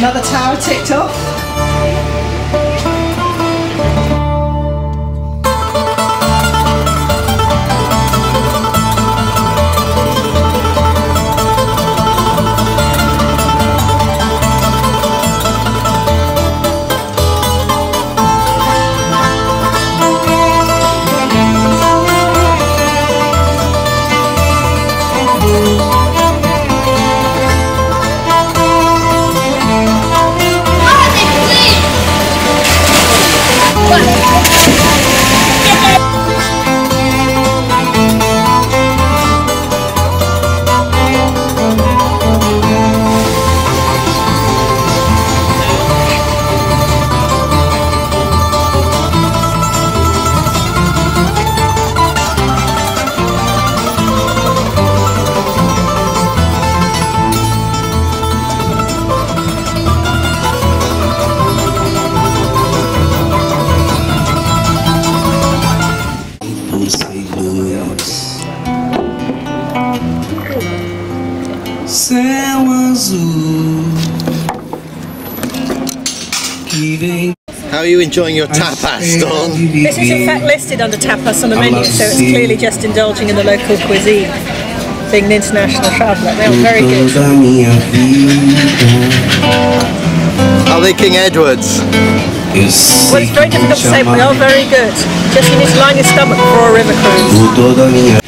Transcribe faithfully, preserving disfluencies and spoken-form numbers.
Another tower ticked off. How are you enjoying your tapas, Dawn? This is in fact listed under tapas on the menu, so it's clearly just indulging in the local cuisine. Being an international traveller, they are very good. Are they King Edward's? Well, it's very difficult to say, but they are very good. Just you need to line your stomach for a river cruise.